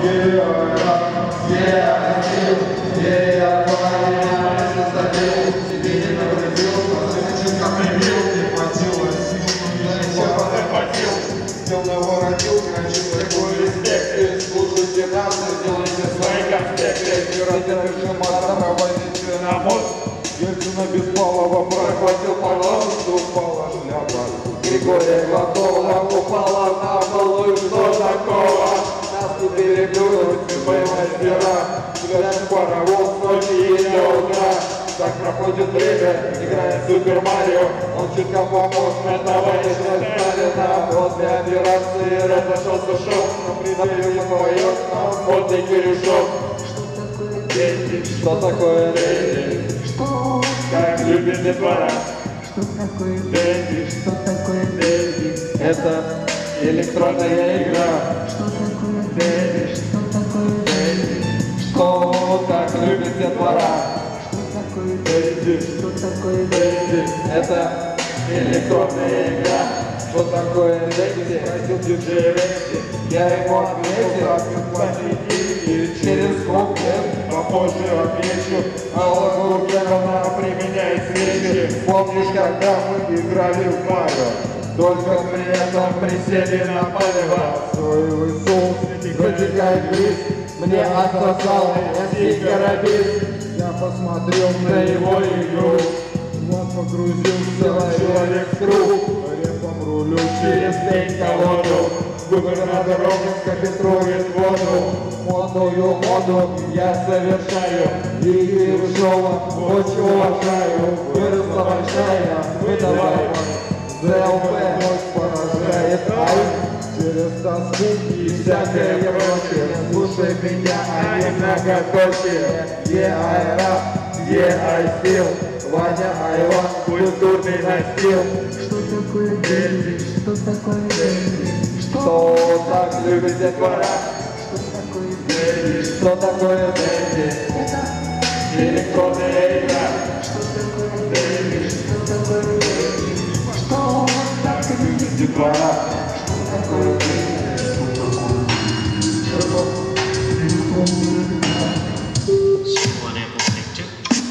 Ельцина Беспалова прохватил пожалуйста, упала шляпа. Григория Гладкова упала на полу, что такого? Нас не переплюнуть, мы мастера. Взгляд паровоз, ночи и утра. Так проходит время, играет Супер Марио. Он чутка помог на товарища Сталина. После операции разошелся шок, но придавил поет нам модный корешок. Что такое деньги? Как любит детвора. Что такое деньги? Что такое деньги? Это электронная игра. Что такое деньги? Что такое деньги? Что так любит детвора? Что такое деньги? Что такое деньги? Это электронная игра. Что такое деньги? Спросил диджей Рэнди. Я ему ответил, и через комплект попозже отвечу. Алла Гургеновна применяет свечи. Помнишь, когда мы играли в Марио? Только при этом присели на палево. Соевый соус протекает вниз. Мне отсосал MC карабин. Я посмотрел на его игру. Вот погрузился человек в круг. Репом рулю через пень-колоду. Губернатор Ромска петрует воду. Модную моду я совершаю. И Ершова очень уважаю. Выросла большая, выдавай. ЗЛП ночь поражает ай. Через тоску и всякое прочее. Слушай меня, а не многоточие. I rap, I feel. Ваня Айван, культурный настил. Что такое деньги? Что такое деньги? Что так любит детвора? Что такое деньги? Что такое деньги? Электронная игра. Что такое деньги? Что такое деньги? Что так любит детвора? Что такое деньги? Suara Picture.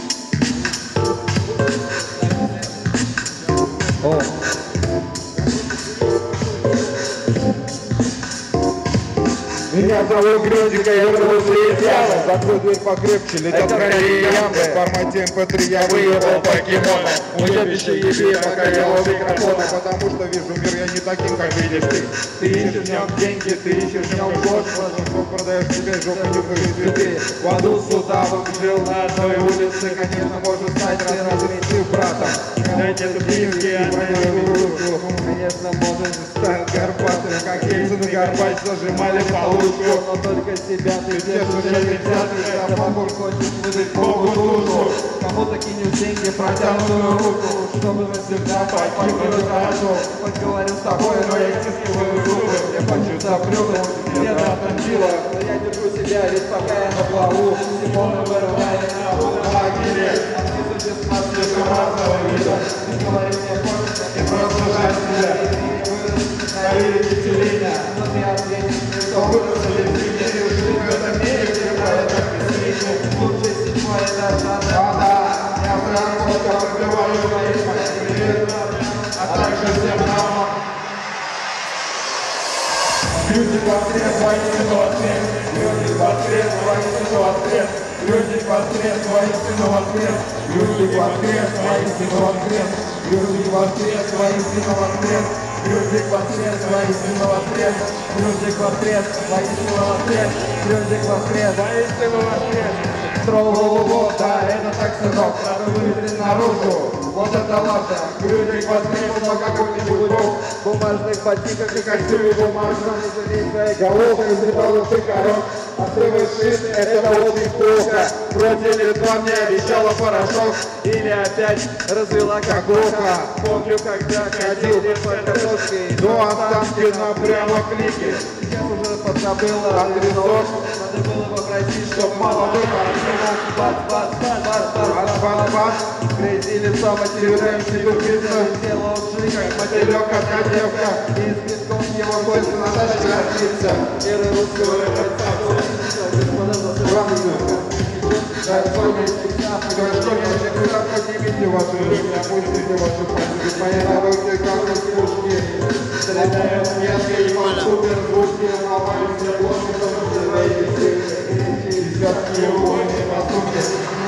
Меня зовут Грюдик, я вернулся из ямы. Закрой дверь покрепче, летят крылья ямы. В формате MP3 я выебал покемона. Уебище еби, пока я у микрофона. Потому что вижу мир я не таким, как видишь ты. Ты ищешь в нем деньги, ты ищешь в нем ложь. Что продаешь себе жопу, нюхаешь цветы. В аду Судавок жил на одной улице. Конечно, может стать разрезив братом. Дайте эту книжки, я найду руку. Конечно, может стать горбатым, как Ельцин и Горбач зажимали получку. Но только себя ты держишь нельзя. Ты за хочешь выдать Богу душу. Кому-то кинешь деньги, протянутую руку. Чтобы навсегда покинуть хорошо. Хоть говорю с тобой, но я стискиваю зубы. Мне хочется плюнуть, мне отомстила. Но я держу себя, ведь пока я на плаву. Симоны вырывает на могиле. Отписывайте с нас слишком разного вида. Ты говоришь, мне хочется, и просто жаль себя. На лирике Телиня, но ты ответишь, что выросли в мире, жить в этом мире, где это песни. Лучше седьмой этаж, да, я прям только пробиваю мои а также всем нам. Люди портрет, воистину ответ, люди портрет, воистину ответ, люди портрет, воистину ответ, люди портрет, воистину ответ, люди портрет, воистину ответ. Music портрет, воистину ответ. Music портрет, воистину ответ. Music портрет, воистину ответ. Троллоло, да, это так, сынок, надо вылезти наружу. Вот это ладно, Music портрет, но какой-нибудь бог. Бумажных ботинках и костюме бумажном. Не жалей своей головы, из металла ты корок. Отрываешь жизнь, это очень плохо. Вроде Литва мне обещала порошок. Или опять развела как плохо. Помню, когда ходил по картошке до Останкина прямо клики. Сейчас уже подзабыла адресок. Надо было попросить, чтоб мама выпала. Бац-бац-бац-бац-бац-бац. Грязи лицо, материаем себе пиццу. Тело лжи, как мотылек, как девка. И с песком его кольца на тачке родится. Иры русского рыбальца. Поднимите ваши руки, опустите ваши пальцы. Мои на руки, как пушки. Стреляют меткие, суперзвуки. Ломают все блоки, десятки угодий на сутки.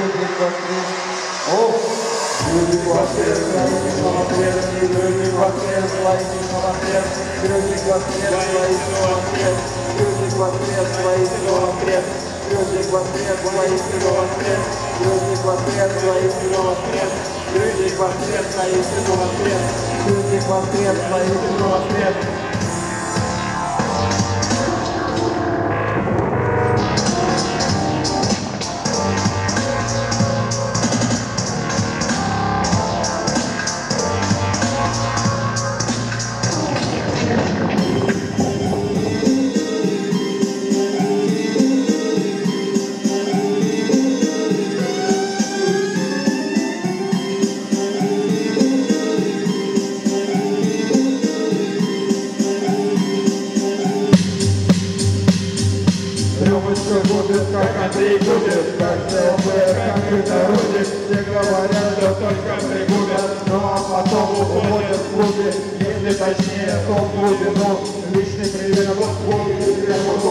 Люди хвостет, люди молодец, люди хвостет, свои молодец, люди хвостет, свои молодец, люди хвостет, свои молодец, люди хвостет, свои молодец, люди хвостет, свои молодец, люди хвостет, свои молодец, люди хвостет, свои молодец. Рюмочка будет, как Андрей Губин, как ТВ, как это Рудик. Все говорят, что только пригубят, ну а потом уходят в клубе. Если точнее, то в клубе, ну личный привет в клубе. Я буду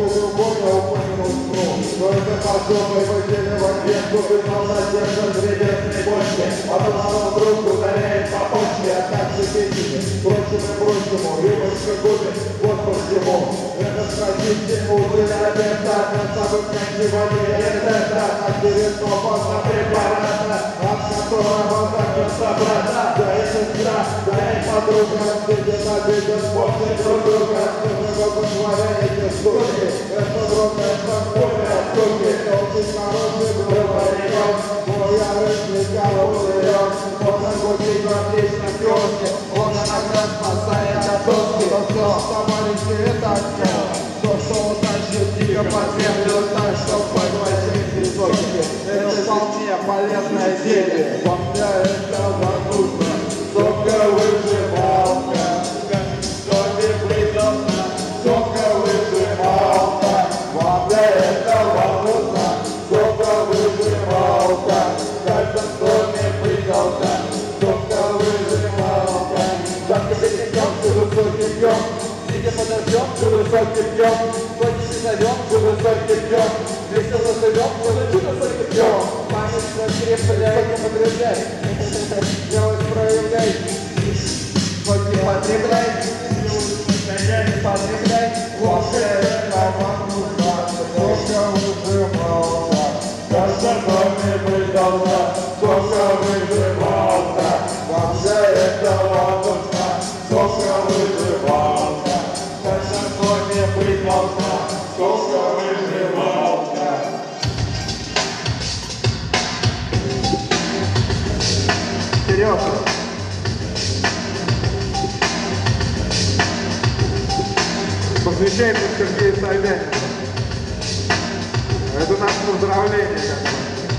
только пошел, выделил в ответ, купил на сердце древесной бочки. Потом она вдруг ударяет по почте, а как же песни, впрочем и прочему. Рюмочка Губин, вот почему. Это сходите, уделяет. Сегодня это очередного препарата, от которого так собраться. Да и сестра, да и подруга, где набегут после друг друга. Вы позволяете слухи, это вроде спокойно, слухи. Очень хороший говорил, мой ярык колосует. Он огурчит отлично кёрки, он иногда спасает от доски. То все, товарищи, это все. То, что он тащит тебя по землю, так что подхватить песочки. Это вполне полезное зелье. Вам для этого нужно соковыжималка. Соки придется, соковыжималка. Вам для этого нужно соковыжималка. В каждом доме придется соковыжималка. Завтра перейдем, высокий пьем. Сидя подождем, высокий пьем. Назовем, высокий пьем. Весело живем, высокий пьем. Память скрепляй, не подрезай. Делать проявляй. Хоть не потребляй. Не потребляй. Вот это вам нужно. Сколько выжимался. Каждый доме придался. Сколько выжимался. Вам для этого нужно. Сколько выжимался. Каждый доме придался. Сколько выживался. Сережа. Посвящаем Сергею Собянину. Это наше поздравление, как бы.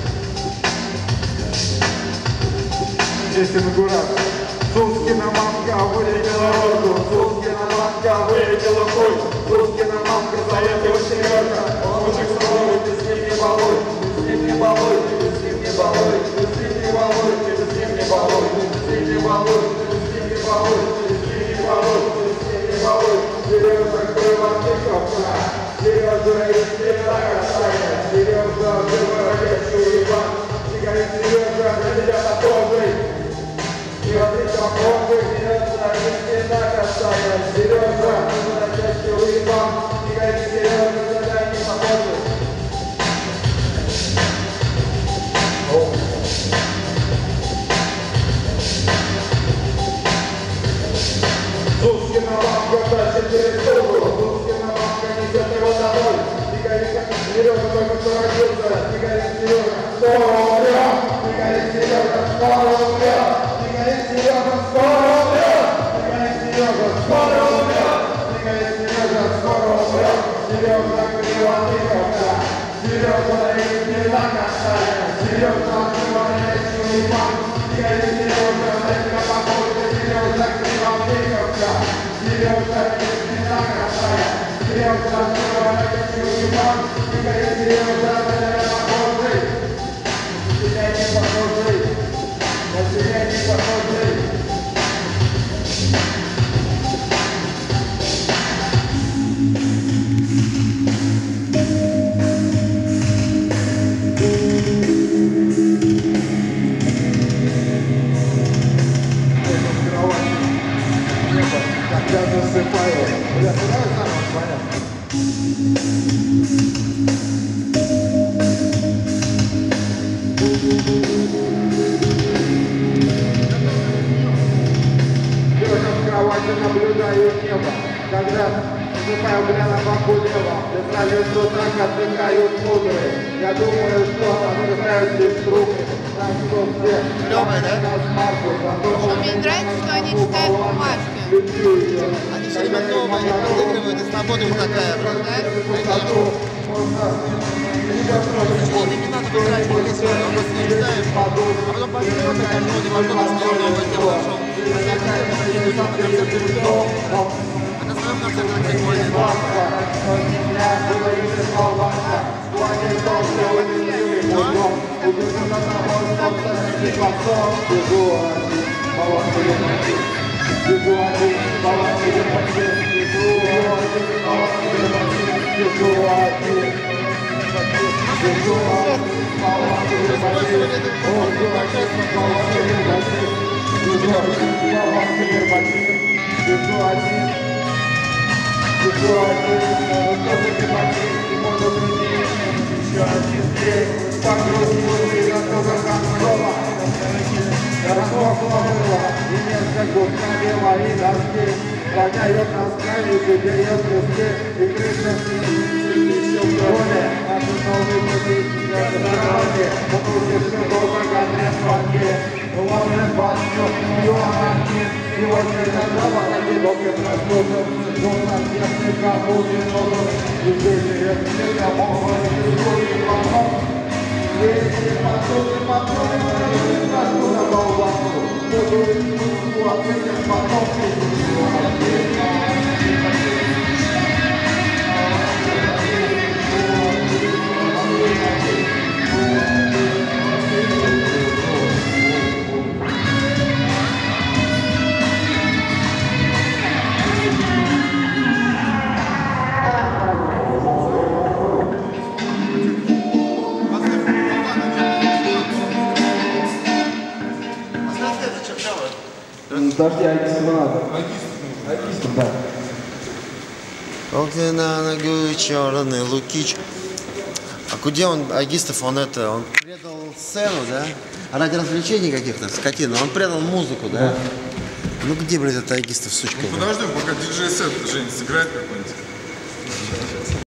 В честь инаугурации. Сускина мамка вылетела розу, Сускина мамка вылетела хуй, Сускина мамка заехала Сережа. Мужик суровый, ты с ним не балуй, ты с ним не балуй, ты с ним не балуй, ты с ним не балуй, ты с ним не балуй, ты с ним не балуй, ты с ним не балуй, ты с ним не балуй, ты с ним не балуй. Сережа, крылатыковка, Сережа, если так останется, Сережа, живородящий Иван, Сережа, на тебя похожий. И вот эти похожи, Сережа, если так останется, Сережа, живородящий Иван, Сережа, на тебя не похожий. Сускина мамка тащит через трубу, Сускина мамка несет его домой. Не горит, Сережа только что родился, не горит, Сережа, скоро умрет, не горит, Сережа, скоро умрет, не горит, Сережа, скоро умрет, не горит, Сережа, скоро умрет, не горит, Сережа, скоро умрет. Сережа, крылатыковка, Сережа, если так останется, Сережа, живородящий Иван, не горит, Сережа, на тебя похожий, Сережа, крылатыковка. Сережа, если так останется, Сережа, живородящий Иван. Лежа в кровати, наблюдаю небо. Когда засыпаю, гляну в боку лево, лица лицо так отдыхают мудрые. Я думаю, что отдыхают деструкторы. Так что все Клёвая, да? Мне нравится, что они читают бумажки. Они все время новые, они подыгрывают, и свобода у них такая, блин. Не надо выбирать его лицо, он просто не читает, а потом пошлет, и каждый вроде во что-то сделал новое дело, пошел. А на своем концерте так прикольно. Воняет на скале, дерет песке, и крыша еще в кроме. Наши новые пути, я в дороге, потому что долго гадрет в воде. Главное, башню, юанки, сегодня я дала, одинокий простужен, но на техника будет новым, и здесь я могу, и потом. Если потом, скажу на болванку, буду искусству ответить потом. Подожди, Агистова надо. Агистов, да. Ох, на ногу черный Лукич. А где он, Агистов, он предал сцену, да? А ради развлечений каких-то, скотина, он предал музыку, да? Ну где, блядь, это Агистов, сучка? Подождем, пока диджей-сет Женя сыграет какой-нибудь.